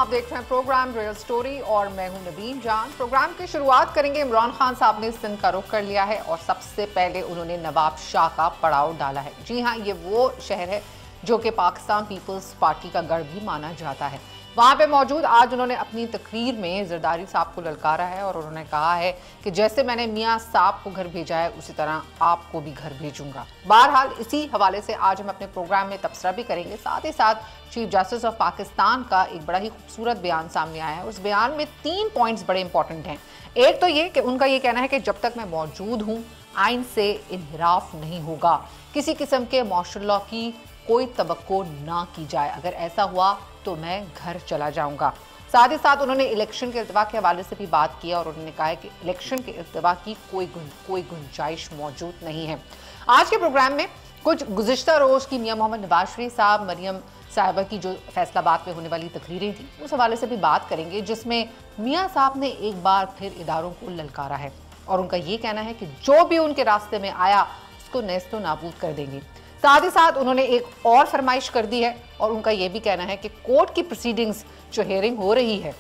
आप देख रहे हैं प्रोग्राम रियल स्टोरी और मैं हूं नवीन जान। प्रोग्राम की शुरुआत करेंगे। इमरान खान साहब ने सिंध का रुख कर लिया है और सबसे पहले उन्होंने नवाब शाह का पड़ाव डाला है। जी हां, ये वो शहर है जो कि पाकिस्तान पीपल्स पार्टी का गढ़ भी माना जाता है। वहां पे मौजूद आज उन्होंने अपनी तकरीर में जरदारी साहब को ललकारा है और उन्होंने कहा है कि जैसे मैंने मियां साहब को घर भेजा है उसी तरह आपको भी घर भेजूंगा। बहरहाल इसी हवाले से आज हम अपने प्रोग्राम में तबसरा भी करेंगे। साथ ही साथ चीफ जस्टिस ऑफ पाकिस्तान का एक बड़ा ही खूबसूरत बयान सामने आया है। उस बयान में 3 पॉइंट्स बड़े इंपॉर्टेंट हैं। एक तो ये कि उनका ये कहना है कि जब तक मैं मौजूद हूँ आइन से इनहिराफ नहीं होगा, किसी किस्म के मार्शल लॉ की कोई तवक्को ना की जाए, अगर ऐसा हुआ तो मैं घर चला जाऊंगा। साथ ही साथ उन्होंने इलेक्शन के इल्तवा के हवाले से भी बात किया और उन्होंने कहा है कि इलेक्शन के इल्तवा की कोई गुंजाइश मौजूद नहीं है। आज के प्रोग्राम में कुछ गुज़िश्ता रोज़ की मियां मोहम्मद नवाज शरीफ साहब, मरियम साहिबा की जो फैसलाबाद में होने वाली तकरीरें थी उस हवाले से भी बात करेंगे, जिसमें मियां साहब ने एक बार फिर इदारों को ललकारा है और उनका ये कहना है कि जो भी उनके रास्ते में आया उसको नेस्तो नाबूद कर देंगे। साथ ही साथ उन्होंने एक और फरमाइश कर दी है और उनका यह भी कहना है कि कोर्ट की प्रोसीडिंग्स जो हियरिंग हो रही है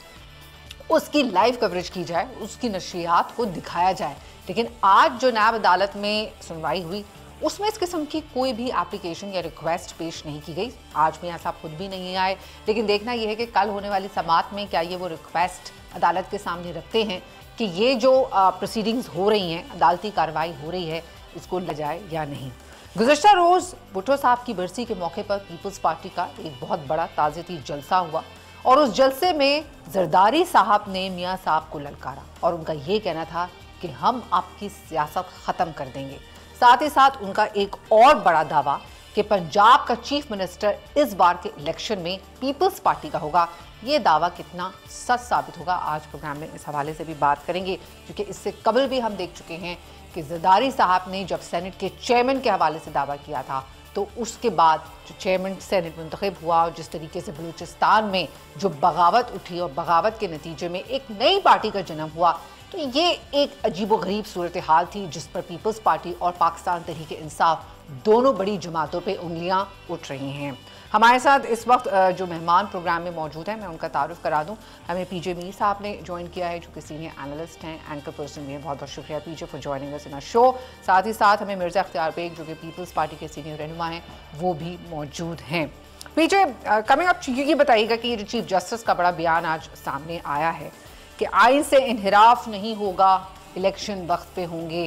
उसकी लाइव कवरेज की जाए, उसकी नशरियात को दिखाया जाए। लेकिन आज जो नायब अदालत में सुनवाई हुई उसमें इस किस्म की कोई भी एप्लीकेशन या रिक्वेस्ट पेश नहीं की गई। आज मियां साहब खुद भी नहीं आए, लेकिन देखना यह है कि कल होने वाली समाअत में क्या ये वो रिक्वेस्ट अदालत के सामने रखते हैं कि ये जो प्रोसीडिंग्स हो रही हैं, अदालती कार्रवाई हो रही है, इसको ले जाए या नहीं। गुज़श्ता रोज़ भुट्टो साहब की बरसी के मौके पर पीपल्स पार्टी का एक बहुत बड़ा ताज़ियती जलसा हुआ और उस जलसे में जरदारी साहब ने मियां साहब को ललकारा और उनका ये कहना था कि हम आपकी सियासत ख़त्म कर देंगे। साथ ही साथ उनका एक और बड़ा दावा कि पंजाब का चीफ मिनिस्टर इस बार के इलेक्शन में पीपल्स पार्टी का होगा। ये दावा कितना सच साबित होगा, आज प्रोग्राम में इस हवाले से भी बात करेंगे, क्योंकि इससे कबल भी हम देख चुके हैं कि जरदारी साहब ने जब सेनेट के चेयरमैन के हवाले से दावा किया था तो उसके बाद जो चेयरमैन सेनेट मुंतखब हुआ और जिस तरीके से बलूचिस्तान में जो बगावत उठी और बगावत के नतीजे में एक नई पार्टी का जन्म हुआ, तो ये एक अजीबोगरीब सूरत हाल थी जिस पर पीपल्स पार्टी और पाकिस्तान तहरीक इंसाफ दोनों बड़ी जमातों पे उंगलियां उठ रही हैं। हमारे साथ इस वक्त जो मेहमान प्रोग्राम में मौजूद हैं, मैं उनका तारुफ करा दूं। हमें पीजे मीर साहब ने ज्वाइन किया है, जो कि सीनियर एनालिस्ट हैं, एंकर पर्सन भी हैं। बहुत बहुत शुक्रिया PJ for joining us in our show. साथ ही साथ हमें मिर्ज़ा इख्तियार बेग, जो कि पीपल्स पार्टी के सीनियर रहनुमा हैं, वो भी मौजूद हैं। पीजे, कमिंग अप ये बताइएगा कि ये जो चीफ जस्टिस का बड़ा बयान आज सामने आया है कि आइन से इनहिराफ नहीं होगा, इलेक्शन वक्त पे होंगे,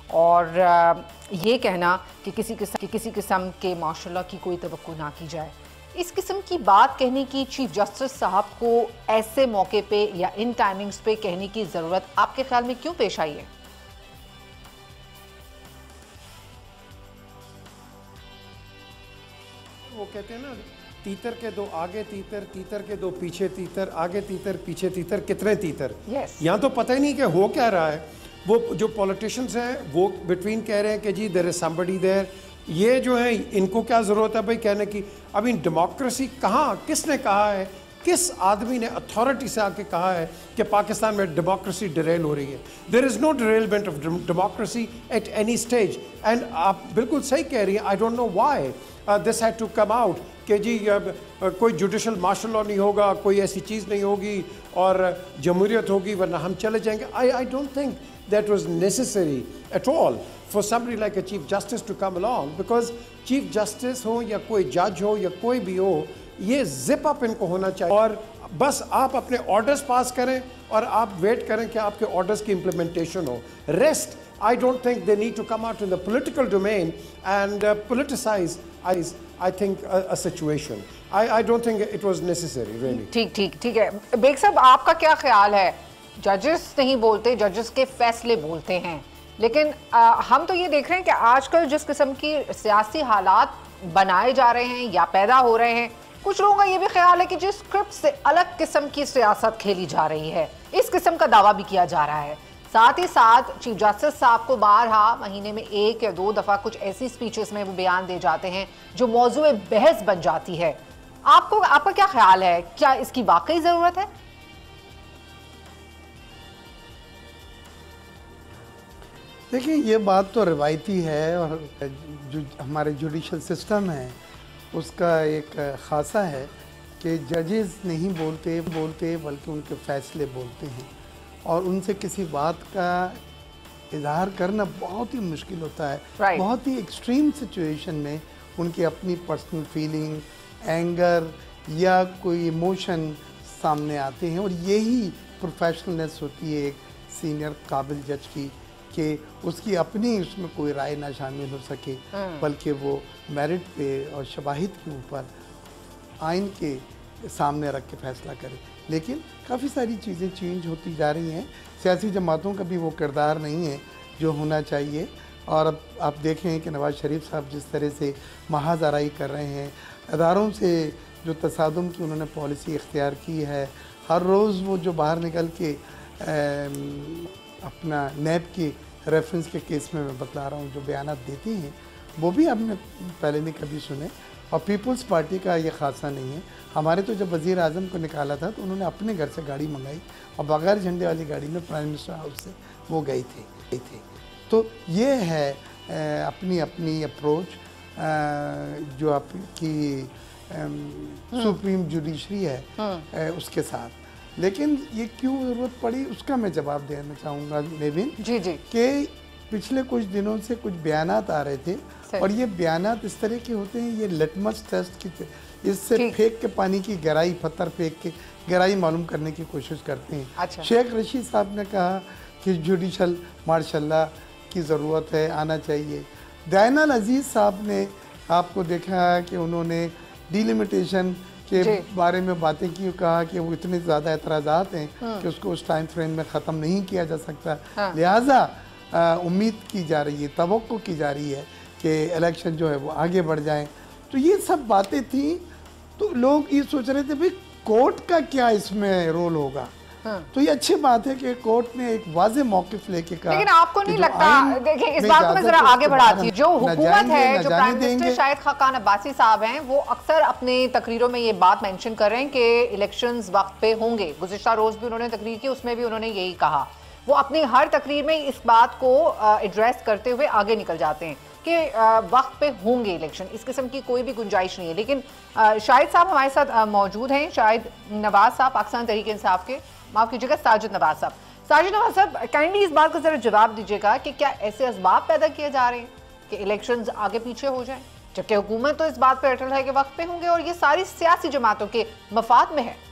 और ये कहना कि किसी किस्म के मार्शल लॉ की कोई तवक्को ना की जाए, इस किस्म की बात कहने की चीफ जस्टिस साहब को ऐसे मौके पे या इन टाइमिंग्स पे कहने की ज़रूरत आपके ख्याल में क्यों पेश आई है? वो कहते हैं ना, तीतर के दो आगे तीतर, तीतर के दो पीछे तीतर, आगे तीतर पीछे तीतर, कितने तीतर। यहाँ तो पता ही नहीं कि हो क्या रहा है। वो जो पॉलिटिशियंस हैं वो बिटवीन कह रहे हैं कि जी देयर इज समबडी देयर। ये जो है इनको क्या ज़रूरत है भाई कहने की? अभी डेमोक्रेसी कहाँ, किसने कहा है, किस आदमी ने अथॉरिटी से आके कहा है कि पाकिस्तान में डेमोक्रेसी डिरेल हो रही है? There is no derailment of democracy at any stage. And आप बिल्कुल सही कह रही हैं, I don't know why this had to come out कि जी कोई जुडिशल मार्शल लॉ नहीं होगा, कोई ऐसी चीज़ नहीं होगी और जमहूरियत होगी वरना हम चले जाएंगे। I don't think that was necessary at all for somebody like a chief justice to come along, because chief justice हो या कोई जज हो या कोई भी हो, ये जिप अप इनको होना चाहिए और बस आप अपने ऑर्डर्स पास करें और आप वेट करें कि आपके ऑर्डर्स की इम्प्लीमेंटेशन हो। Rest I don't think they need to come out in the political domain and politicise I think a situation. I don't think it was necessary really. ठीक है। बेग साहब, आपका क्या ख्याल है? जजेस नहीं बोलते, जजेस के फैसले बोलते हैं, लेकिन हम तो ये देख रहे हैं कि आजकल जिस किस्म की सियासी हालात बनाए जा रहे हैं या पैदा हो रहे हैं, कुछ लोगों का ये भी ख्याल है कि जिस स्क्रिप्ट से अलग किस्म की सियासत खेली जा रही है, इस किस्म का दावा भी किया जा रहा है। साथ ही साथ चीफ जस्टिस साहब को बारहा महीने में 1 या 2 दफ़ा कुछ ऐसी स्पीचेस में वो बयान दे जाते हैं जो मौजूए बहस बन जाती है। आपका क्या ख्याल है, क्या इसकी वाकई ज़रूरत है? देखिए, ये बात तो रिवायती है और जो हमारे जुडिशल सिस्टम है उसका एक खासा है। कि जजेस नहीं बोलते बल्कि उनके फैसले बोलते हैं, और उनसे किसी बात का इजहार करना बहुत ही मुश्किल होता है। बहुत ही एक्सट्रीम सिचुएशन में उनकी अपनी पर्सनल फीलिंग, एंगर या कोई इमोशन सामने आते हैं, और यही प्रोफेशनलनेस होती है एक सीनियर काबिल जज की, कि उसकी अपनी उसमें कोई राय ना शामिल हो सके, बल्कि वो मेरिट पे और शवाहिद के ऊपर आइन के सामने रख के फैसला करे। लेकिन काफ़ी सारी चीज़ें चेंज होती जा रही हैं। सियासी जमातों का भी वो किरदार नहीं है जो होना चाहिए। और अब आप देखें कि नवाज़ शरीफ साहब जिस तरह से महाजराई कर रहे हैं, अदारों से जो तसादुम की उन्होंने पॉलिसी इख्तियार की है, हर रोज़ वो जो बाहर निकल के अपना नैब की रेफरेंस के केस में मैं बतला रहा हूँ जो बयानात देती हैं, वो भी आपने पहले नहीं कभी सुने। और पीपल्स पार्टी का ये खासा नहीं है। हमारे तो जब वज़ीर आज़म को निकाला था तो उन्होंने अपने घर से गाड़ी मंगाई और बगैर झंडे वाली गाड़ी में प्राइम मिनिस्टर हाउस से वो गए थे। तो ये है अपनी अपनी अप्रोच जो आपकी सुप्रीम जुडिशरी है उसके साथ। लेकिन ये क्यों ज़रूरत पड़ी उसका मैं जवाब देना चाहूँगा नेविन जी कि पिछले कुछ दिनों से कुछ बयानात आ रहे थे, और ये बयानात इस तरह के होते हैं, ये लिटमस टेस्ट की, इससे फेंक के पानी की गहराई, पत्थर फेंक के गहराई मालूम करने की कोशिश करते हैं। अच्छा। शेख रशीद साहब ने कहा कि जुडिशल मार्शल्ला की ज़रूरत है, आना चाहिए। दैनल अजीज़ साहब ने आपको देखा कि उन्होंने डिलिमिटेशन के बारे में बातें की, कहा कि वो इतने ज़्यादा एतराज़ात हैं कि उसको उस टाइम फ्रेम में ख़त्म नहीं किया जा सकता। लिहाजा उम्मीद की जा रही है, तवक्को की जा रही है कि इलेक्शन जो है वो आगे बढ़ जाए। तो ये सब बातें थी। तो लोग ये सोच रहे थे भाई कोर्ट का क्या इसमें रोल होगा। तो ये अच्छी बात है कि कोर्ट ने एक वाज़े मौक़िफ़ लेके कहा। लेकिन आपको नहीं लगता, देखिए इस बात को मैं जरा आगे बढ़ाती हूँ, जो हुकूमत है, जो प्राइम मिनिस्टर शाहिद खाकान अब्बासी साहब हैं, वो अक्सर अपने तकरीरों में ये बात मेंशन कर रहे हैं कि इलेक्शंस वक्त पे होंगे। गुज़िश्ता रोज़ भी उन्होंने तकरीर की, उसमें भी उन्होंने यही कहा। वो अपनी हर तकरीर में इस बात को एड्रेस करते हुए आगे निकल जाते हैं कि वक्त पे होंगे इलेक्शन, इस किस्म की कोई भी गुंजाइश नहीं है। लेकिन शाहिद साहब हमारे साथ मौजूद हैं, शाहिद नवाज साहब पाकिस्तान तहरीक इंसाफ के, माफ़ कीजिएगा साजिद नवाज साहब। साजिद नवाज साहब काइंडली इस बात का ज़रा जवाब दीजिएगा कि क्या ऐसे असबाब पैदा किए जा रहे हैं कि इलेक्शंस आगे पीछे हो जाएं, जबकि हुकूमत तो इस बात पर अटल है कि वक्त पे होंगे और ये सारी सियासी जमातों के मफाद में है।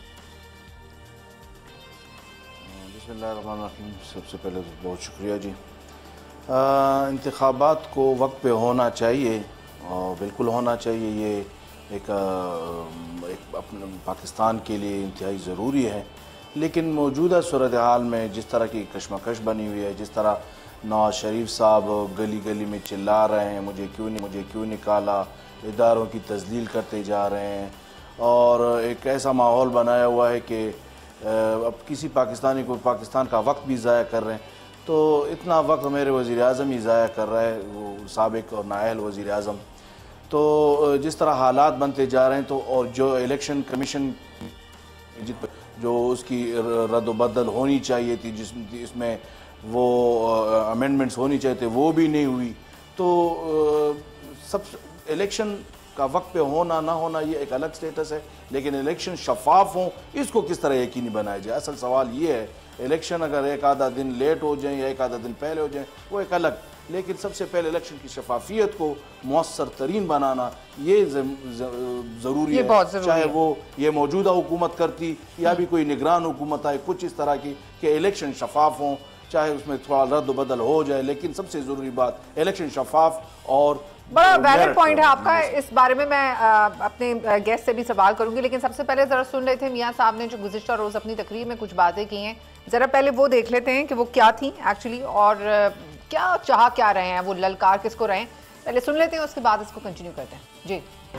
सबसे पहले तो बहुत शुक्रिया जी। इंतखाबात को वक्त पे होना चाहिए और बिल्कुल होना चाहिए। ये एक अपने पाकिस्तान के लिए इंतहाई ज़रूरी है। लेकिन मौजूदा सूरत हाल में जिस तरह की कशमकश बनी हुई है, जिस तरह नवाज शरीफ साहब गली गली में चिल्ला रहे हैं मुझे क्यों निकाला, इदारों की तजलील करते जा रहे हैं, और एक ऐसा माहौल बनाया हुआ है कि अब किसी पाकिस्तानी को पाकिस्तान का वक्त भी ज़ाया कर रहे हैं। तो इतना वक्त मेरे वज़ीर आज़म ही ज़ाया कर रहा है, वो साबिक़ और नाअहल वज़ीर आज़म। तो जिस तरह हालात बनते जा रहे हैं, तो और जो इलेक्शन कमीशन जो उसकी रद्द-ओ-बदल होनी चाहिए थी, जिसमें वो अमेंडमेंट्स होनी चाहिए थे, वो भी नहीं हुई। तो सब इलेक्शन का वक्त पे होना ना होना ये एक अलग स्टेटस है, लेकिन इलेक्शन शफाफ हों इसको किस तरह यकीनी बनाया जाए। असल सवाल ये है, इलेक्शन अगर एक आधा दिन लेट हो जाए या एक आधा दिन पहले हो जाए वो एक अलग, लेकिन सबसे पहले इलेक्शन की शफाफियत को मौसर तरीन बनाना ये ज़रूरी है। चाहे वो ये मौजूदा हुकूमत करती या भी कोई निगरान हुकूमत आए, कुछ इस तरह की कि इलेक्शन शफाफ हों, चाहे उसमें थोड़ा रद्द बदल हो जाए, लेकिन सबसे ज़रूरी बात इलेक्शन शफाफ और बड़ा वैलिड पॉइंट है आपका। इस बारे में मैं अपने गेस्ट से भी सवाल करूंगी, लेकिन सबसे पहले ज़रा सुन रहे थे मियाँ साहब ने जो गुज़िश्ता रोज़ अपनी तकरीर में कुछ बातें की हैं, ज़रा पहले वो देख लेते हैं कि वो क्या थी एक्चुअली और क्या चाह क्या रहे हैं, वो ललकार किसको रहे हैं। पहले सुन लेते हैं, उसके बाद इसको कंटिन्यू करते हैं जी।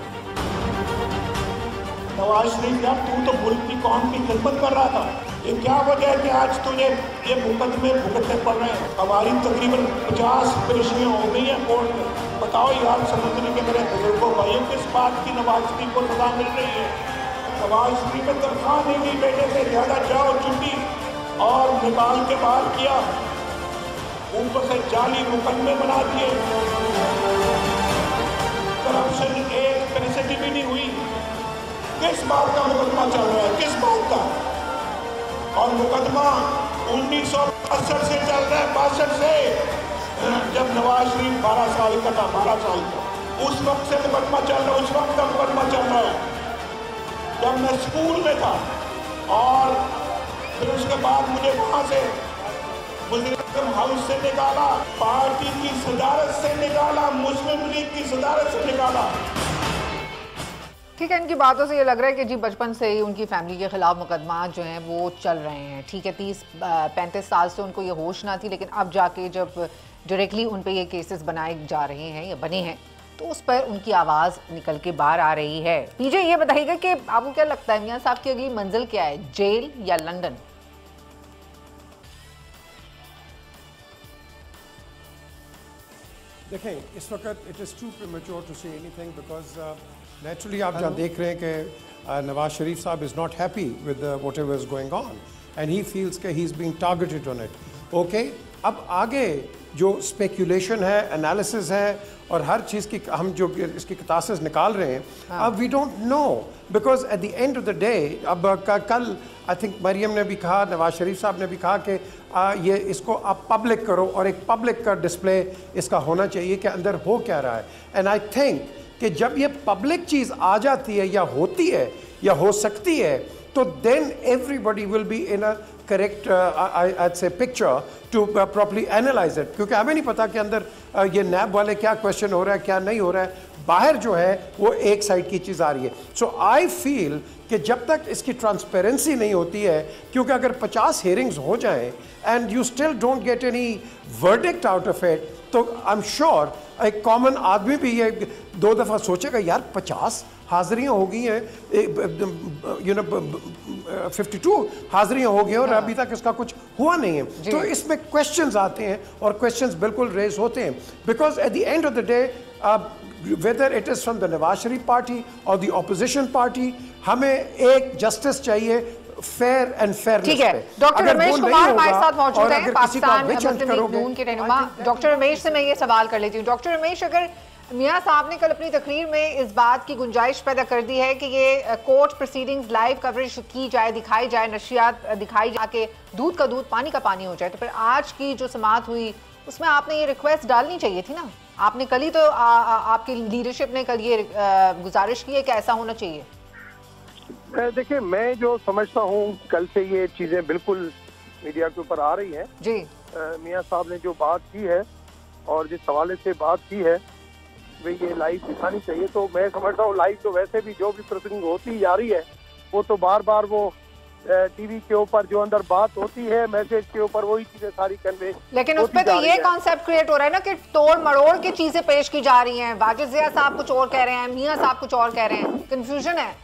नवाज शरीफ साहब, तू तो मुल्क की कौम की खिदमत कर रहा था, ये क्या वजह है कि आज तुझे ये मुकदमे भुगतने पड़ रहे हैं? हमारी तकरीबन 50 पेशियाँ हो गई हैं कोर्ट में। बताओ यार समुद्री के मेरे बुजुर्गों भाइयों, किस बात की नवाज शरीफ को सजा मिल रही है? नवाज शरीफ ने तनख्वाह नहीं दी, बेटे से ज़्यादा जाओ चुकी और निकाल के बाहर किया, ऊपर से जाली मुकदमे बना दिए, करप्शन एक पैसे की भी नहीं हुई। किस बात का मुकदमा चल रहा है, किस बात का? और मुकदमा 1962 से चल रहा है, 62 से, जब नवाज शरीफ 12 साल का था, 12 साल का, उस वक्त से मुकदमा चल रहा है, उस वक्त का मुकदमा चल रहा है जब मैं स्कूल में था। और फिर उसके बाद मुझे वहां से मुस्लिम हाउस से निकाला, पार्टी की सदारत से निकाला, मुस्लिम लीग की सदारत से निकाला। ठीक है, इनकी बातों से ये लग रहा है कि जी बचपन से ही उनकी फैमिली के खिलाफ मुकदमा जो हैं वो चल रहे हैं। ठीक है, 30-35 साल से उनको ये होश ना थी, लेकिन अब जाके जब डायरेक्टली उन पे ये केसेस बनाए जा रहे हैं या बने हैं तो उस पर उनकी आवाज़ निकल के बाहर आ रही है। पीजे ये बताइएगा कि आपको क्या लगता है मियां साहब की अगली मंजिल क्या है, जेल या लंदन? देखें, इस वक्त it is too premature to say anything because naturally आप जहाँ देख रहे हैं कि नवाज शरीफ साहब is not happy with whatever is going on and he feels के he is being targeted on it. Okay, अब आगे जो स्पेकुलेशन है, एनालिसिस है और हर चीज़ की हम जो इसकी कतासेस निकाल रहे हैं, अब we don't know because at the end of the day अब कल आई थिंक मरियम ने भी कहा, नवाज शरीफ साहब ने भी कहा कि ये इसको आप पब्लिक करो और एक पब्लिक का डिस्प्ले इसका होना चाहिए कि अंदर हो क्या रहा है। एंड आई थिंक कि जब ये पब्लिक चीज़ आ जाती है या होती है या हो सकती है तो then everybody will be in a correct I'd say picture to properly analyze it, क्योंकि हमें नहीं पता कि अंदर ये नैब वाले क्या क्वेश्चन हो रहा है क्या नहीं हो रहा है, बाहर जो है वो एक साइड की चीज़ आ रही है। सो आई फील कि जब तक इसकी ट्रांसपेरेंसी नहीं होती है, क्योंकि अगर 50 हेयरिंग्स हो जाएं and you still don't get any verdict out of it, तो आई एम श्योर एक कॉमन आदमी भी ये 2 दफ़ा सोचेगा यार 50 हाजिरियाँ हो गई हैं, 52 हाजिरियाँ हो गई हैं और अभी तक इसका कुछ हुआ नहीं है। तो इसमें क्वेश्चंस आते हैं और क्वेश्चंस बिल्कुल रेज होते हैं because at the end of the day whether it is from the Nawaz Sharif party और द ऑपोजिशन पार्टी, हमें एक जस्टिस चाहिए फेयर एंड फेयरनेस। ठीक है, डॉक्टर रमेश कुमार हमारे साथ मौजूद हैं, पाकिस्तान मुस्लिम लीग नून के रहनुमा। डॉक्टर रमेश से मैं ये सवाल कर लेती हूँ। डॉक्टर रमेश, अगर मियां साहब ने कल अपनी तकरीर में इस बात की गुंजाइश पैदा कर दी है कि ये कोर्ट प्रोसीडिंग्स लाइव कवरेज की जाए, दिखाई जाए, नशियात दिखाई जाके दूध का दूध पानी का पानी हो जाए, तो फिर आज की जो समाअत हुई उसमें आपने ये रिक्वेस्ट डालनी चाहिए थी ना। आपने कल ही तो आपकी लीडरशिप ने कल ये गुजारिश की है कि ऐसा होना चाहिए। देखिए, मैं जो समझता हूँ कल से ये चीज़ें बिल्कुल मीडिया के ऊपर आ रही हैं जी। मियां साहब ने जो बात की है और जिस हवाले से बात की है वे ये लाइव दिखानी चाहिए। तो मैं समझता हूँ लाइव तो वैसे भी जो भी प्रोसीडिंग होती जा रही है वो तो बार बार वो टीवी के ऊपर जो अंदर बात होती है, मैसेज के ऊपर वही चीजें सारी कन्वे, लेकिन उस पे तो ये कॉन्सेप्ट क्रिएट हो रहा है ना कि तोड़ मरोड़ की चीजें पेश की जा रही हैं। वाजिद ज़िया साहब कुछ और कह रहे हैं, मियां साहब कुछ और कह रहे हैं, कंफ्यूजन है।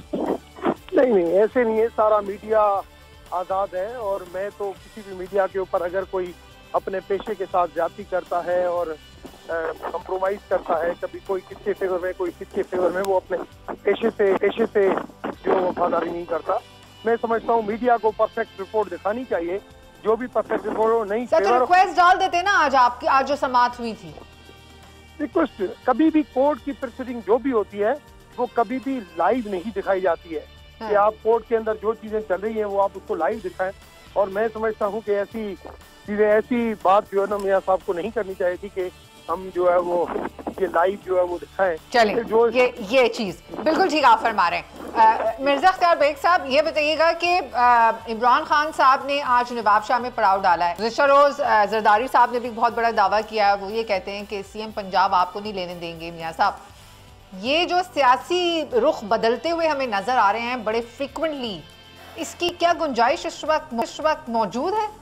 नहीं, ऐसे नहीं है, सारा मीडिया आजाद है और मैं तो किसी भी मीडिया के ऊपर अगर कोई अपने पेशे के साथ जाति करता है और कंप्रोमाइज करता है, कभी कोई किसके फेवर में कोई किसके फेवर में, वो अपने पेशे से जो वफादारी नहीं करता। मैं समझता हूँ मीडिया को परफेक्ट रिपोर्ट दिखानी चाहिए, जो भी परफेक्ट रिपोर्ट नहीं। सर, तो रिक्वेस्ट डाल देते ना आज जो समाअत हुई थी। रिक्वेस्ट, कभी भी कोर्ट की प्रोसीडिंग जो भी होती है वो कभी भी लाइव नहीं दिखाई जाती है कि आप कोर्ट के अंदर जो चीजें चल रही हैं वो आप उसको लाइव दिखाएं। और मैं समझता हूँ कि ऐसी चीजें, ऐसी बात जो है ना मियां साहब को नहीं करनी चाहिए थी कि हम जो है वो ये लाइव जो है वो दिखाएं। चलिए, जो ये चीज बिल्कुल ठीक आप फरमा रहे हैं। मिर्जा अख्तर बेग साहब, ये बताइएगा कि इमरान खान साहब ने आज नवाबशाह में पड़ाव डाला है। गुज़िश्ता रोज जरदारी साहब ने भी बहुत बड़ा दावा किया है, वो ये कहते हैं कि सीएम पंजाब आपको नहीं लेने देंगे। मियां साहब, ये जो सियासी रुख बदलते हुए हमें नजर आ रहे हैं बड़े फ्रिक्वेंटली, इसकी क्या गुंजाइश इस वक्त मौजूद है?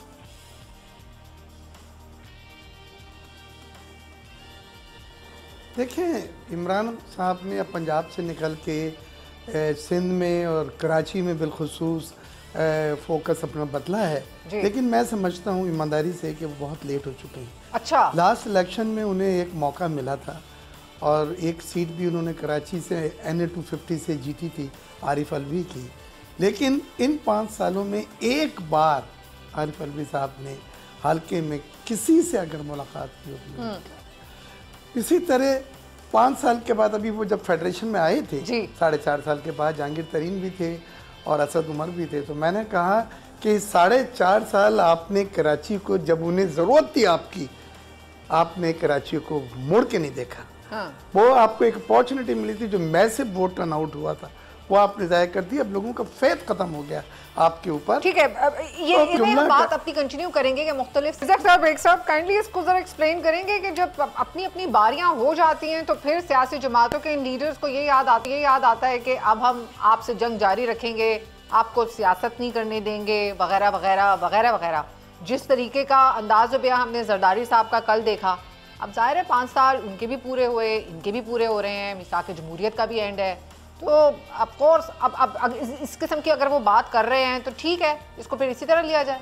देखें, इमरान साहब ने अब पंजाब से निकल के सिंध में और कराची में बिलखुसूस फोकस अपना बदला है, लेकिन मैं समझता हूँ ईमानदारी से कि वो बहुत लेट हो चुके हैं। अच्छा, लास्ट इलेक्शन में उन्हें एक मौका मिला था और एक सीट भी उन्होंने कराची से NA 250 से जीती थी, आरिफ अलवी की, लेकिन इन 5 सालों में एक बार आरिफ अलवी साहब ने हल्के में किसी से अगर मुलाकात की होगी। इसी तरह 5 साल के बाद अभी वो जब फेडरेशन में आए थे 4.5 साल के बाद जहांगीर तरीन भी थे और असद उमर भी थे, तो मैंने कहा कि 4.5 साल आपने कराची को, जब उन्हें ज़रूरत थी आपकी, आपने कराची को मुड़ के नहीं देखा। वो आपको एक अपॉर्चुनिटी मिली थी, जो मैसिव वोट टर्न आउट हुआ था, वो आपने ज़ाया कर दी। अब लोगों का फेथ खत्म हो गया आपके ऊपर। ठीक है, ये हम बात अपनी कंटिन्यू करेंगे कि मुख्तलिफ साहब काइंडली इसको जरा एक्सप्लेन करेंगे कि जब अपनी अपनी बारियां हो जाती हैं तो फिर सियासी जमातों के इन लीडर्स को ये याद आता है कि अब हम आपसे जंग जारी रखेंगे, आपको सियासत नहीं करने देंगे, वगैरह वगैरह वगैरह वगैरह। जिस तरीके का अंदाज़ बयां हमने जरदारी साहब का कल देखा, अब जाहिर है 5 साल उनके भी पूरे हुए, इनके भी पूरे हो रहे हैं, मिसाक जमहूरियत का भी एंड है, तो ऑफ कोर्स अब इस किस्म की अगर वो बात कर रहे हैं तो ठीक है, इसको फिर इसी तरह लिया जाए।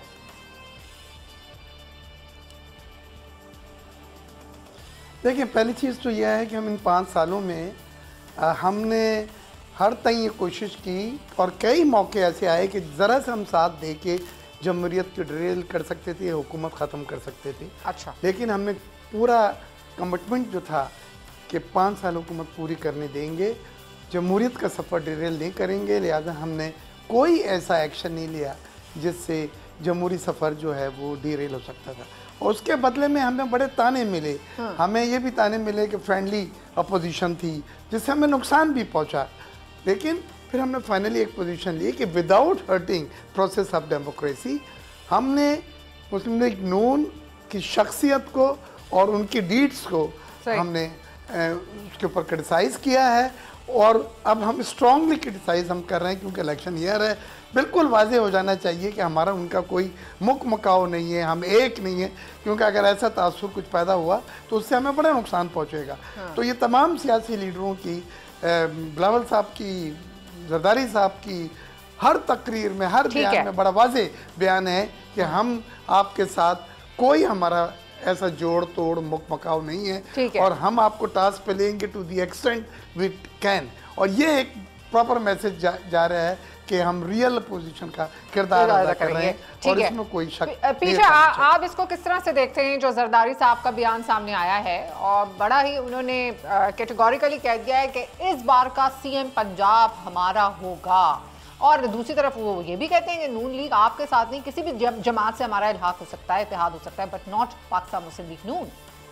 देखिए, पहली चीज़ तो यह है कि हम इन 5 सालों में हमने हर तय ये कोशिश की और कई मौके ऐसे आए कि ज़रा से हम साथ दे के जमहूरियत की ड्रिल कर सकते थे, हुकूमत ख़त्म कर सकते थे। अच्छा, लेकिन हमने पूरा कमिटमेंट जो था कि 5 साल हुकूमत पूरी करने देंगे, जमहूरियत का सफ़र डिरेल नहीं करेंगे, लिहाजा हमने कोई ऐसा एक्शन नहीं लिया जिससे जमहूरी सफ़र जो है वो डिरेल हो सकता था। और उसके बदले में हमें बड़े ताने मिले। हमें ये भी ताने मिले कि फ्रेंडली अपोजिशन थी, जिससे हमें नुकसान भी पहुंचा। लेकिन फिर हमने फाइनली एक पोजीशन ली कि without hurting process of democracy, हमने मुस्लिम लीग नून की शख्सियत को और उनकी डीड्स को हमने उसके ऊपर क्रिटिसाइज़ किया है। और अब हम स्ट्रांगली क्रिटिसाइज हम कर रहे हैं, क्योंकि इलेक्शन ईयर है। बिल्कुल वाजे हो जाना चाहिए कि हमारा उनका कोई मुख मकाओ नहीं है, हम एक नहीं है, क्योंकि अगर ऐसा तासुर कुछ पैदा हुआ तो उससे हमें बड़ा नुकसान पहुंचेगा। तो ये तमाम सियासी लीडरों की, बिलावल साहब की, जरदारी साहब की, हर तकरीर में, हर बयान में बड़ा वाजे बयान है कि हम आपके साथ कोई हमारा ऐसा जोड़ तोड़ मुख मकाओ नहीं है, और हम आपको टास्क पे लेंगे to the extent we can. और ये एक प्रॉपर मैसेज जा रहा है कि हम रियल पोजीशन का किरदार अदा कर रहे हैं, और इसमें कोई शक पीछे आप इसको किस तरह से देखते हैं जो जरदारी साहब का बयान सामने आया है, और बड़ा ही उन्होंने कैटेगोरिकली कह दिया है कि इस बार का सीएम पंजाब हमारा होगा, और दूसरी तरफ वो ये भी कहते हैं कि नून लीग आपके साथ नहीं, किसी भी जमात से हमारा इल्हाक हो सकता है, इत्तेहाद हो सकता है, but not Pakistan Muslim League Noon.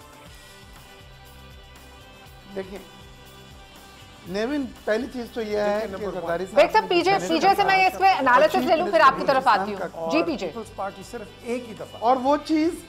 देखिए नेविन, पहली चीज तो यह है कि जरदारी साहब पीछे से मैं इसमें एनालिसिस ले लूं, फिर आपकी तरफ आती हूं। जी पीछे पार्टी सिर्फ एक ही दफा, और वो चीज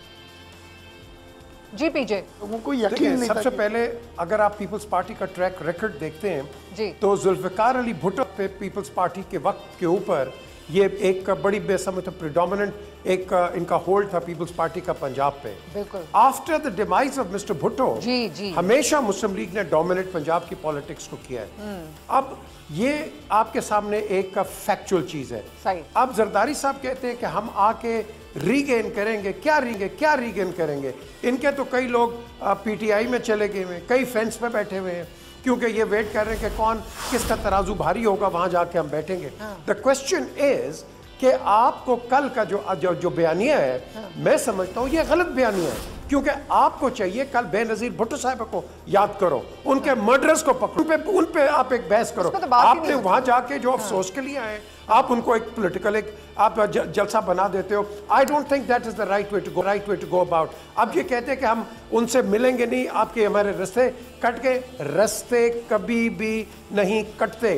जी पीछे वो कोई यकीन नहीं। सबसे पहले अगर आप पीपल्स पार्टी का ट्रैक रिकॉर्ड देखते हैं तो जुल्फिकार अली भुट्टो पे पीपल्स पार्टी के वक्त के ऊपर ये एक बड़ी बेसमत प्रिडोमिनेंट एक इनका होल्ड था पीपल्स पार्टी का पंजाब पे। After the demise of mister Bhutto हमेशा मुस्लिम लीग ने डोमिनेट पंजाब की पॉलिटिक्स को किया है। अब ये आपके सामने एक फैक्चुअल चीज है। अब जरदारी साहब कहते हैं कि हम आके रीगेन करेंगे, क्या रीगेन करेंगे। इनके तो कई लोग पीटीआई में चले गए हैं, कई फेंस पे बैठे हुए हैं, क्योंकि ये वेट कर रहे हैं कि कौन किसका तराजू भारी होगा, वहां जाके हम बैठेंगे। द क्वेश्चन इज कि आपको कल का जो बयानिया है, मैं समझता हूँ ये गलत बयानिया है, क्योंकि आपको चाहिए कल बेनजीर भुट्टो साहब को याद करो, उनके मर्डर्स को पकड़ो, उन पे आप एक बहस करो। आपने वहां जाके जो अफसोस के लिए आए, आप उनको एक पॉलिटिकल आप जलसा बना देते हो। I don't think that is the right way to go about. अब ये कहते हैं कि हम उनसे मिलेंगे नहीं, आपके हमारे रास्ते कट गए। रास्ते कभी भी नहीं कटते।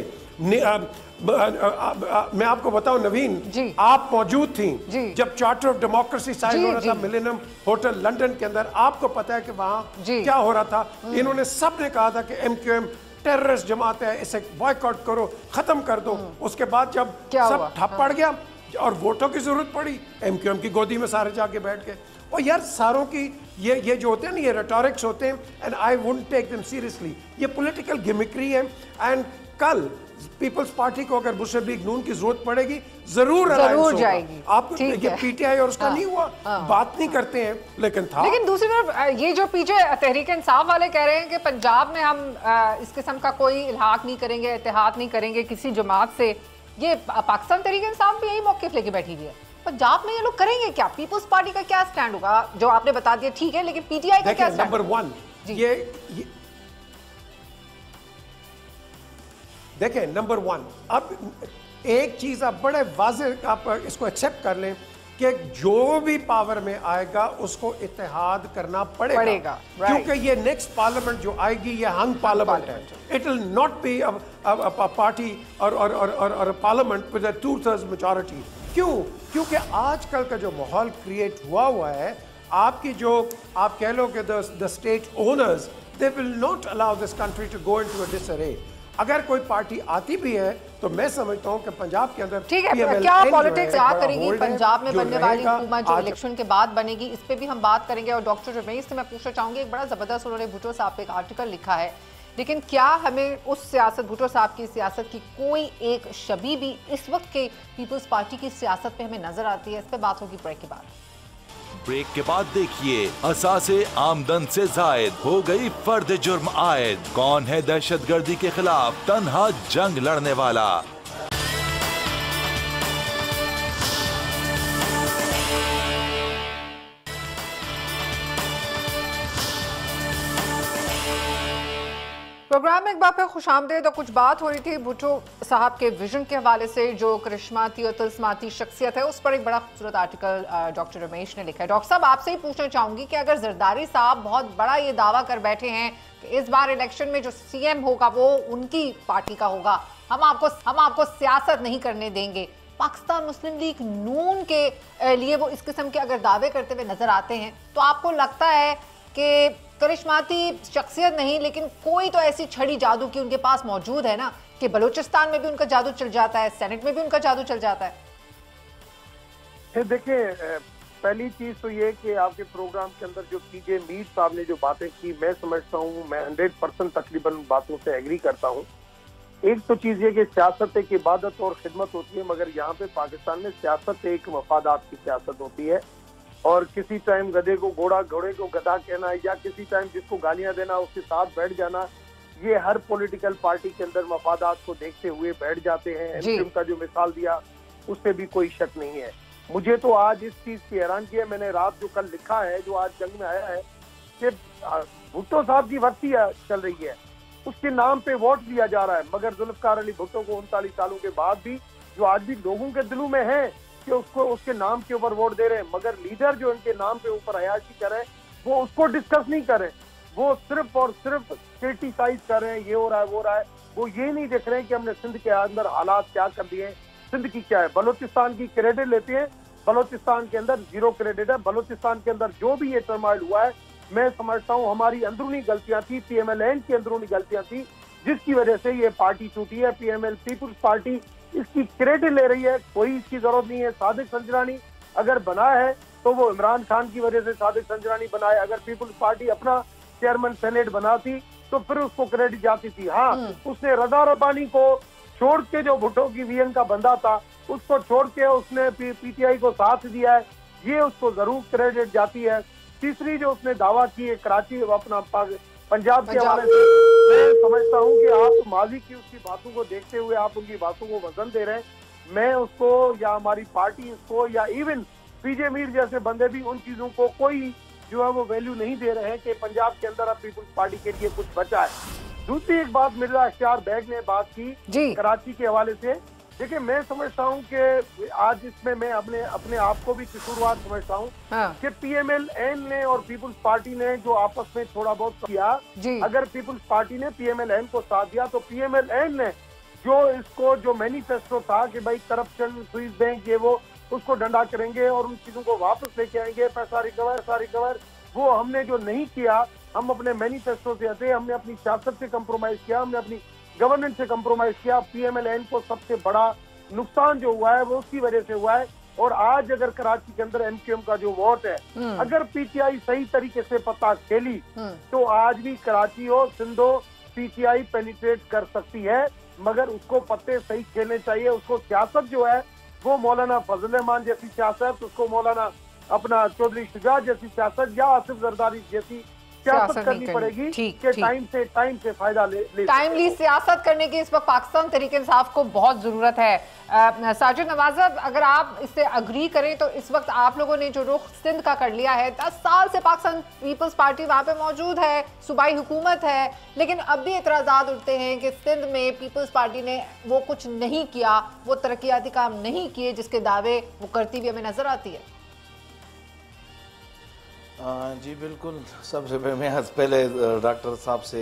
मैं आपको बताऊं नवीन, आप मौजूद थी जब चार्टर ऑफ डेमोक्रेसी साइन हो रहा था मिलेनियम होटल लंदन के अंदर। आपको पता है कि वहां क्या हो रहा था। इन्होंने सब ने कहा था कि एमक्यूएम टेररिस्ट जमात है, इसे बॉयकॉट करो, खत्म कर दो। उसके बाद जब सब ठप पड़ गया और वोटों की जरूरत पड़ी, एमक्यूएम की गोदी में सारे जाके बैठ गए। और यार सारों की ये जो होते हैं ना, ये रेटोरिक्स होते हैं, and I wouldn't take them seriously. ये पॉलिटिकल गिमिक्री है। एंड कल पीपल्स पार्टी को अगर मुस्लिम लीग नून की जरूरत पड़ेगी जरूर जाएगी। आप ये पीटीआई और उसका नहीं हुआ, बात नहीं करते हैं, लेकिन था। लेकिन दूसरी तरफ ये जो पीछे तहरीक इंसाफ वाले कह रहे हैं कि पंजाब में हम इस किस्म का कोई इल्हाक नहीं करेंगे, इत्तेहाद नहीं करेंगे किसी जमात से। ये पाकिस्तान तहरीक इंसाफ भी यही मौके लेके बैठी हुई है। पंजाब में ये लोग करेंगे क्या? पीपल्स पार्टी का क्या स्टैंड होगा? जो आपने बता दिया ठीक है, लेकिन पीटीआई का क्या स्टैंड? नंबर 1 ये देखें, नंबर 1, अब एक चीज आप बड़े वाज़ेह आप इसको एक्सेप्ट कर लें कि जो भी पावर में आएगा उसको इत्तेहाद करना पड़ेगा। क्योंकि ये नेक्स्ट पार्लियामेंट जो आएगी ये हंग पार्लियामेंट है। It will not be a party और पार्लियामेंट विद अ 2/3 मेजॉरिटी। क्यों? क्योंकि आजकल का जो माहौल क्रिएट हुआ है, आपकी जो आप कह लो कि the state owners they will not allow this country to go into a disarray. अगर कोई पार्टी आती भी है तो मैं समझता हूं कि पंजाब के अंदर ठीक है, क्या पॉलिटिक्स क्या करेगी पंजाब में बनने वाली हुकूमत जो इलेक्शन के बाद बनेगी, इस पे भी हम बात करेंगे। और डॉक्टर रमेश से मैं पूछना चाहूंगी, एक बड़ा जबरदस्त उन्होंने भुट्टो साहब पे एक आर्टिकल लिखा है, लेकिन क्या हमें उस सियासत, भुट्टो साहब की सियासत की कोई एक शबीह भी इस वक्त के पीपल्स पार्टी की सियासत पे हमें नजर आती है? इस पे बात होगी ब्रेक के बाद। ब्रेक के बाद देखिए, असासे आमदन से जायद हो गई फर्द जुर्म आयद, कौन है दहशतगर्दी के खिलाफ तन्हा जंग लड़ने वाला। प्रोग्राम में एक बार फिर खुशामदीद। तो कुछ बात हो रही थी भुट्टो साहब के विजन के हवाले से, जो करिश्माती और तिल्स्माती शख्सियत है, उस पर एक बड़ा खूबसूरत आर्टिकल डॉक्टर रमेश ने लिखा है। डॉक्टर साहब, आपसे ही पूछना चाहूंगी कि अगर जरदारी साहब बहुत बड़ा ये दावा कर बैठे हैं कि इस बार इलेक्शन में जो सीएम होगा वो उनकी पार्टी का होगा, हम आपको सियासत नहीं करने देंगे, पाकिस्तान मुस्लिम लीग नून के लिए वो इस किस्म के अगर दावे करते हुए नजर आते हैं, तो आपको लगता है कि करिश्माती शख्सियत नहीं लेकिन कोई तो ऐसी छड़ी जादू की उनके पास मौजूद है ना कि बलूचिस्तान में भी उनका जादू चल जाता है, सेनेट में भी उनका जादू चल जाता है? देखिए, पहली चीज तो ये कि आपके प्रोग्राम के अंदर जो पीजे मीर साहब ने जो बातें की, मैं समझता हूँ, मैं 100% तकरीबन बातों से एग्री करता हूँ। एक तो चीज ये कि सियासत एक इबादत और खिदमत होती है, मगर यहाँ पे पाकिस्तान में सियासत एक मफादात की सियासत होती है। और किसी टाइम गधे को घोड़ा, घोड़े को गधा कहना, या किसी टाइम जिसको गालियां देना उसके साथ बैठ जाना, ये हर पॉलिटिकल पार्टी के अंदर मफादात को देखते हुए बैठ जाते हैं। एमक्यूएम का जो मिसाल दिया उससे भी कोई शक नहीं है। मुझे तो आज इस चीज की हैरानगी है, मैंने रात जो कल लिखा है, जो आज जंग में आया है, कि भुट्टो साहब की वर्सी चल रही है, उसके नाम पे वोट दिया जा रहा है, मगर जुल्फकार अली भुट्टो को 39 सालों के बाद भी, जो आज भी लोगों के दिलों में है कि उसको उसके नाम के ऊपर वोट दे रहे हैं, मगर लीडर जो इनके नाम पे ऊपर अयाशी करे वो उसको डिस्कस नहीं करें, वो सिर्फ और सिर्फ क्रिटिसाइज कर रहे हैं, ये हो रहा है वो हो रहा है। वो ये नहीं देख रहे हैं कि हमने सिंध के अंदर हालात क्या कर दिए हैं, सिंध की क्या है। बलोचिस्तान की क्रेडिट लेते हैं, बलोचिस्तान के अंदर 0 क्रेडिट है। बलोचिस्तान के अंदर जो भी ये टर्माइल हुआ है, मैं समझता हूँ हमारी अंदरूनी गलतियां थी, पीएमएल की अंदरूनी गलतियां थी, जिसकी वजह से ये पार्टी टूटी है। पीएमएल पीपुल्स पार्टी इसकी क्रेडिट ले रही है, कोई इसकी जरूरत नहीं है। सादिक संजरानी अगर बना है तो वो इमरान खान की वजह से सादिक संजरानी बनाए। अगर पीपुल्स पार्टी अपना चेयरमैन सेनेट बनाती तो फिर उसको क्रेडिट जाती थी। हाँ, उसने रजा रब्बानी को छोड़ के, जो भुट्टो की वीएन का बंदा था, उसको छोड़ के उसने पीटीआई को साथ दिया है, ये उसको जरूर क्रेडिट जाती है। तीसरी जो उसने दावा की है कराची अपना पंजाब के हवाले से, मैं समझता हूं कि आप माजी की उसकी बातों को देखते हुए आप उनकी बातों को वजन दे रहे हैं। मैं उसको, या हमारी पार्टी इसको, या इवन पीजे मीर जैसे बंदे भी उन चीजों को कोई जो है वो वैल्यू नहीं दे रहे हैं कि पंजाब के अंदर अब पीपुल्स पार्टी के लिए कुछ बचा है। दूसरी एक बात मिर्जा अख्तियार बैग ने बात की कराची के हवाले से। देखिए, मैं समझता हूं कि आज इसमें मैं अपने आप को भी कसूरवार समझता हूं कि पीएमएल-एन ने और पीपुल्स पार्टी ने जो आपस में थोड़ा बहुत किया, अगर पीपुल्स पार्टी ने पीएमएल-एन को साथ दिया तो पीएमएल-एन ने जो मैनिफेस्टो था कि भाई करप्शन, स्विस बैंक, ये वो, उसको डंडा करेंगे और उन चीजों को वापस लेके आएंगे, पैसा रिकवर, वो हमने जो नहीं किया, हम अपने मैनिफेस्टो से हटे, हमने अपनी सियासत से कंप्रोमाइज किया, हमने अपनी गवर्नेंस से कंप्रोमाइज किया। पीएमएल-एन को सबसे बड़ा नुकसान जो हुआ है वो उसकी वजह से हुआ है। और आज अगर कराची के अंदर एमक्यूएम का जो वोट है, अगर पीटीआई सही तरीके से पता खेली तो आज भी कराची हो, सिंधो, पीटीआई पेनिट्रेट कर सकती है, मगर उसको पत्ते सही खेलने चाहिए। उसको सियासत जो है वो मौलाना फजल रहमान जैसी सियासत, उसको मौलाना अपना चौधरी शुजा जैसी सियासत, या आसिफ जरदारी जैसी सियासत करनी पड़ेगी कि टाइम से फायदा ले टाइमली सियासत करने की इस वक्त पाकिस्तान तहरीक इंसाफ को बहुत जरूरत है। साजिद नवाज, अगर आप इससे अग्री करें तो इस वक्त आप लोगों ने जो रुख सिंध का कर लिया है, 10 साल से पाकिस्तान पीपल्स पार्टी वहां पे मौजूद है, सूबाई हुकूमत है, लेकिन अब भी एतराजात उठते हैं कि सिंध में पीपल्स पार्टी ने वो कुछ नहीं किया, वो तरक्याती काम नहीं किए जिसके दावे वो करती हुई हमें नजर आती है। जी बिल्कुल। सबसे पहले मैं पहले डॉक्टर साहब से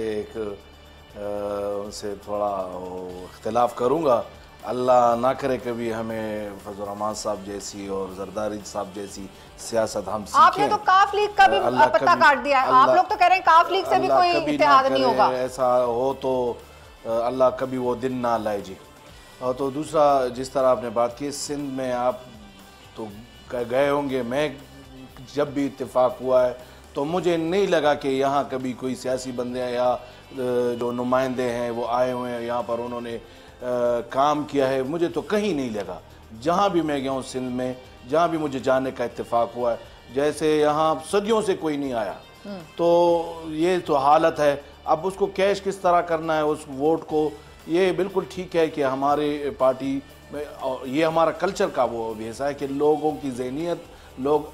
उनसे थोड़ा इख्तिलाफ करूँगा। अल्लाह ना करे कभी हमें फजल रहमान साहब जैसी और जरदारी साहब जैसी सियासत हम सीखें। आपने तो काफ लीग का भी पत्ता काट दिया है, आप लोग तो कह रहे हैं काफ लीग से भी कोई इत्तेहाद नहीं होगा। ऐसा हो तो अल्लाह कभी वो दिन ना लाए जी। और तो दूसरा, जिस तरह आपने बात की सिंध में, आप तो गए होंगे, मैं जब भी इत्तेफाक हुआ है तो मुझे नहीं लगा कि यहाँ कभी कोई सियासी बंदे या जो नुमाइंदे हैं वो आए हुए हैं यहाँ पर, उन्होंने काम किया है, मुझे तो कहीं नहीं लगा। जहाँ भी मैं गया हूँ सिंध में, जहाँ भी मुझे जाने का इत्तेफाक हुआ है, जैसे यहाँ सदियों से कोई नहीं आया। तो ये तो हालत है। अब उसको कैश किस तरह करना है उस वोट को, ये बिल्कुल ठीक है कि हमारे पार्टी में, और ये हमारा कल्चर का वो हिस्सा है कि लोगों की ज़हनियत, लोग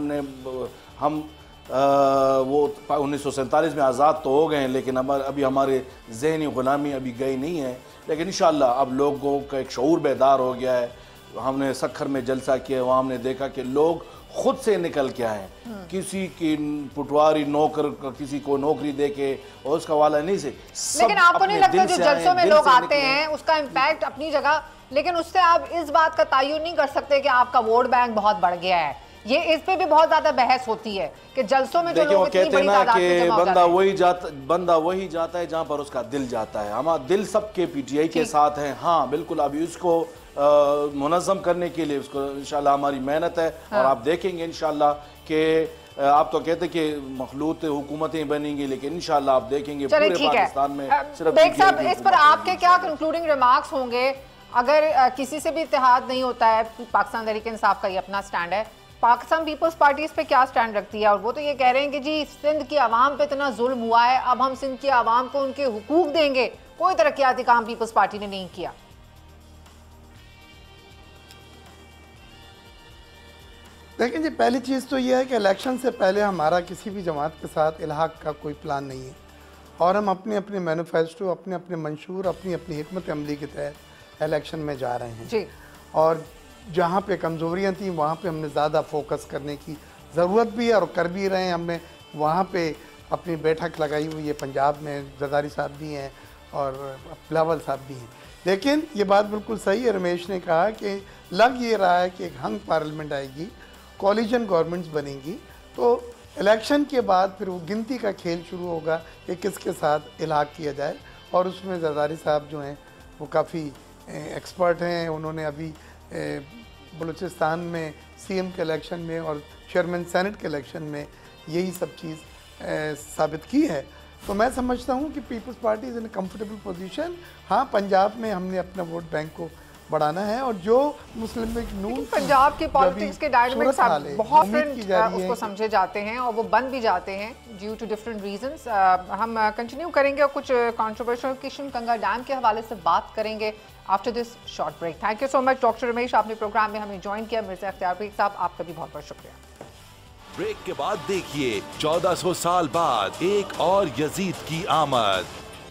हम वो 1947 में आज़ाद तो हो गए हैं, लेकिन अभी हमारे ज़हनी ग़ुलामी अभी गई नहीं है। लेकिन इंशाअल्लाह अब लोगों का एक शऊर बेदार हो गया है। हमने सखर में जलसा किया, वहाँ हमने देखा कि लोग खुद से निकल के आए, किसी की पटवारी नौकर किसी को नौकरी दे के और उसका वाला नहीं से। लेकिन आपको नहीं लगता जो जलसों में लोग आते हैं उसका इम्पैक्ट अपनी जगह, लेकिन उससे आप इस बात का तयन नहीं कर सकते कि आपका वोट बैंक बहुत बढ़ गया है। ये इस पे भी बहुत ज्यादा बहस होती है कि जलसों में जो लोग कहते हैं ना कि बंदा वही जाता है जहां पर उसका दिल जाता है। हमारा दिल सबके पीटीआई के साथ है। हाँ बिल्कुल, अभी उसको मुनज़्ज़म करने के लिए उसको इंशाल्लाह हमारी मेहनत है। और आप देखेंगे इंशाल्लाह कि आप तो कहते कि मखलूत हुकूमतें बनेंगी, लेकिन इंशाल्लाह आप देखेंगे पूरे पाकिस्तान में सिर्फ। बेग साहब, इस पर आपके क्या कंक्लूडिंग रिमार्क्स होंगे? अगर किसी से भी इत्तेहाद नहीं होता है, पाकिस्तान तहरीक इंसाफ का ये अपना स्टैंड है, पाकिस्तान पीपल्स पार्टी इस पे क्या स्टैंड रखती है? और वो तो ये कह रहे हैं कि जी सिंध की आवाम पे इतना जुल्म हुआ है, अब हम सिंध की आवाम को उनके हुकूक देंगे। कोई तरक्याती काम पीपल्स पार्टी ने नहीं किया। लेकिन जी पहली चीज़ तो यह है कि इलेक्शन से पहले हमारा किसी भी जमात के साथ इल्हाक का कोई प्लान नहीं है, और हम अपने अपने मैनिफेस्टो, अपने अपने मंशूर, अपनी अपनी हिकमत अमली के तहत इलेक्शन में जा रहे हैं जी। और जहाँ पे कमज़ोरियाँ थी वहाँ पे हमने ज़्यादा फोकस करने की ज़रूरत भी है और कर भी रहे हैं। हमने वहाँ पे अपनी बैठक लगाई हुई है, पंजाब में जरदारी साहब भी हैं और बिलावल साहब भी हैं। लेकिन ये बात बिल्कुल सही है, रमेश ने कहा कि लग ये रहा है कि एक हंग पार्लियामेंट आएगी, कोलिशन गवर्नमेंट्स बनेंगी, तो इलेक्शन के बाद फिर वो गिनती का खेल शुरू होगा कि किसके साथ इलाक किया जाए। और उसमें जरदारी साहब जो हैं वो काफ़ी एक्सपर्ट हैं। उन्होंने अभी बलूचिस्तान में सीएम के इलेक्शन में और चेयरमैन सेनेट के इलेक्शन में यही सब चीज़ साबित की है। तो मैं समझता हूँ कि Peoples Party is in comfortable position. हाँ, पंजाब में हमने अपना वोट बैंक को बढ़ाना है, और जो मुस्लिम लीग नून पंजाब की पॉलिटिक्स के डायनामिक्स बहुत डिफरेंट उसको समझे जाते हैं और वो बन भी जाते हैं ड्यू टू डिफरेंट रीजंस। हम कंटिन्यू करेंगे और कुछ कंट्रोवर्शियल किशनगंगा डैम के हवाले से बात करेंगे after this short break. Thank you so much doctor Ramesh, आपने प्रोग्राम में हमें ज्वाइन किया। मिर्जा इख्तियार बेग साहब, आपका भी बहुत बहुत शुक्रिया। ब्रेक के बाद देखिए 1400 साल बाद एक और यजीद की आमद।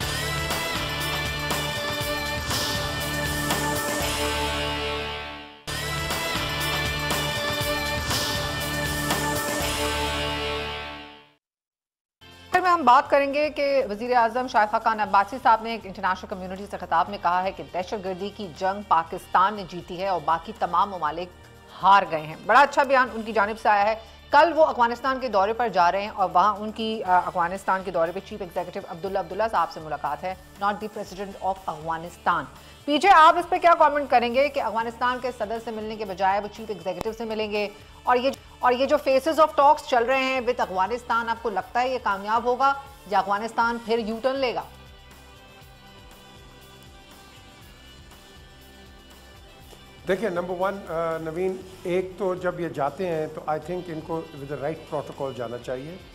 में हम बात करेंगे कि वज़ीर आज़म शाइखा खान अब्बासी साहब ने एक इंटरनेशनल कम्युनिटी से खिताब में कहा है कि दहशतगर्दी की जंग पाकिस्तान ने जीती है और बाकी तमाम ममालिक हार गए हैं। बड़ा अच्छा बयान उनकी जानिब से आया है। कल वो अफगानिस्तान के दौरे पर जा रहे हैं और वहाँ उनकी अफगानिस्तान के दौरे पर चीफ एग्जीक्यूटिव अब्दुल्ला साहब से मुलाकात है, not the president of Afghanistan. पीछे आप इस पर क्या कमेंट करेंगे कि अफगानिस्तान के सदर से मिलने के बजाय वो चीफ एग्जीक्यूटिव से मिलेंगे? और ये जो फेसेस ऑफ टॉक्स चल रहे हैं विद अफगानिस्तान, आपको लगता है ये कामयाब होगा या अफगानिस्तान फिर यू टर्न लेगा? देखिए, नंबर वन नवीन, एक तो जब ये जाते हैं तो आई थिंक इनको विद द राइट प्रोटोकॉल जाना चाहिए।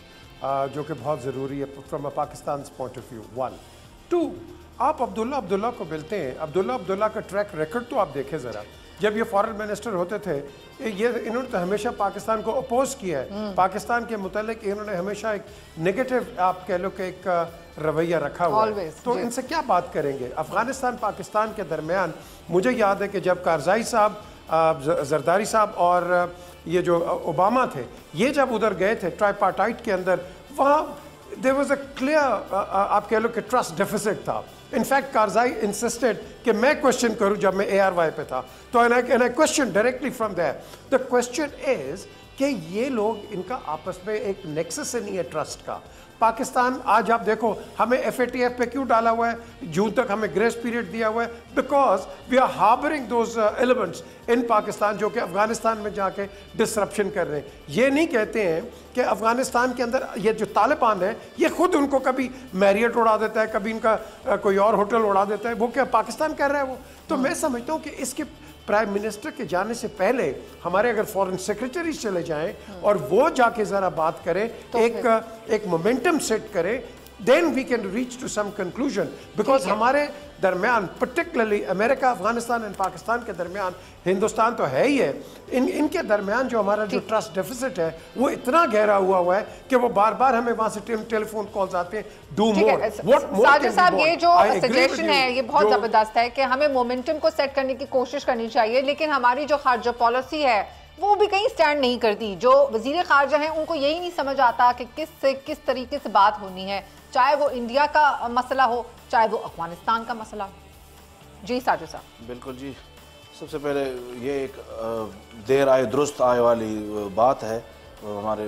जो कि बहुत ज़रूरी है from a Pakistan point of view. 1 2 आप अब्दुल्ला को मिलते हैं, अब्दुल्ला का ट्रैक रिकॉर्ड तो आप देखें ज़रा। जब ये फॉरेन मिनिस्टर होते थे इन्होंने तो हमेशा पाकिस्तान को अपोज किया है, पाकिस्तान के मुतालिक इन्होंने हमेशा एक नेगेटिव आप कह लो कि एक रवैया रखा हुआ है। तो इनसे क्या बात करेंगे? अफगानिस्तान पाकिस्तान के दरमियान मुझे याद है कि जब कारजाई साहब, जरदारी साहब और ये जो ओबामा थे, ये जब उधर गए थे ट्राइपार्टाइट के अंदर, वहाँ देयर वाज अ क्लियर आप कह लो कि ट्रस्ट डेफिसिट था। इनफैक्ट कारजाई इंसिस्टेड कि मैं क्वेश्चन करूं जब मैं ARY पे था, तो and I question directly from there. The question is कि ये लोग इनका आपस में एक नेक्सस नहीं है ट्रस्ट का। पाकिस्तान आज आप देखो हमें FATF पे क्यों डाला हुआ है, जून तक हमें ग्रेस पीरियड दिया हुआ है, because we are harbouring those elements in Pakistan जो कि अफगानिस्तान में जाके डिसरप्शन कर रहे हैं। ये नहीं कहते हैं कि अफगानिस्तान के अंदर ये जो तालिबान है ये खुद उनको कभी मैरियट उड़ा देता है, कभी इनका कोई और होटल उड़ा देता है, वो क्या पाकिस्तान कर रहा है वो? तो मैं समझता हूँ कि इसके प्राइम मिनिस्टर के जाने से पहले हमारे अगर फॉरेन सेक्रेटरी चले जाएं और वो जाके जरा बात करें, तो एक मोमेंटम सेट करें, then we can reach to some conclusion because हमारे दरमियान particularly America, Afghanistan and Pakistan के दरमियान, हिंदुस्तान तो है ही है, इनके दरमियान जो हमारा जो ट्रस्ट डेफिसिट है वो इतना गहरा हुआ है कि वो बार बार हमें वहां से टेलीफोन कॉल्स आते हैं, डू मोर। साजिद साहब, ये जो सजेशन है ये बहुत जबरदस्त है कि हमें मोमेंटम को सेट करने की कोशिश करनी चाहिए, लेकिन हमारी जो खारजा पॉलिसी है वो भी कहीं स्टैंड नहीं करती। जो वजीर खारजा हैं उनको यही नहीं समझ आता कि किस तरीके से बात होनी है, चाहे वो इंडिया का मसला हो, चाहे वो अफगानिस्तान का मसला हो। जी साजिद साहब। बिल्कुल जी, सबसे पहले ये एक देर आए दुरुस्त आए वाली बात है। हमारे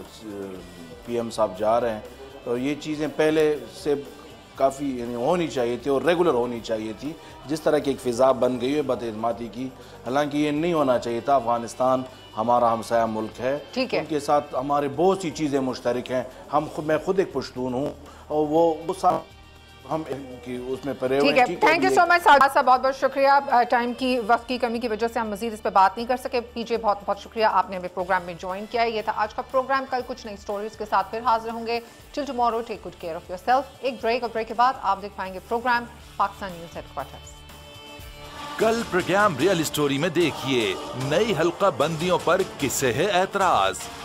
PM साहब जा रहे हैं तो ये चीज़ें पहले से काफ़ी होनी चाहिए थी और रेगुलर होनी चाहिए थी। जिस तरह की एक फ़िज़ा बन गई है बदइस्माती की, हालांकि ये नहीं होना चाहिए था। अफ़गानिस्तान हमारा हमसाया मुल्क है, उनके साथ हमारे बहुत सी चीज़ें मुश्तरक हैं। मैं खुद एक पश्तून हूँ और वो साथ हम की उसमें परे हुए हैं। थैंक यू सो मच साहब, बहुत बहुत शुक्रिया। टाइम की वक्त की कमी की वजह से हम मजीद इस पर बात नहीं कर सके। पीजे बहुत बहुत शुक्रिया, आपने हमें प्रोग्राम में ज्वाइन किया है। ये था आज का प्रोग्राम। कल कुछ नई स्टोरीज के साथ फिर हाजिर होंगे। Till tomorrow, take good care of yourself. एक ब्रेक और ब्रेक के बाद आप देख पाएंगे प्रोग्राम पाकिस्तान न्यूज़ हेडक्वार्टर्स। कल प्रोग्राम रियल स्टोरी में देखिए नई हल्का बंदियों पर किसे है एतराज।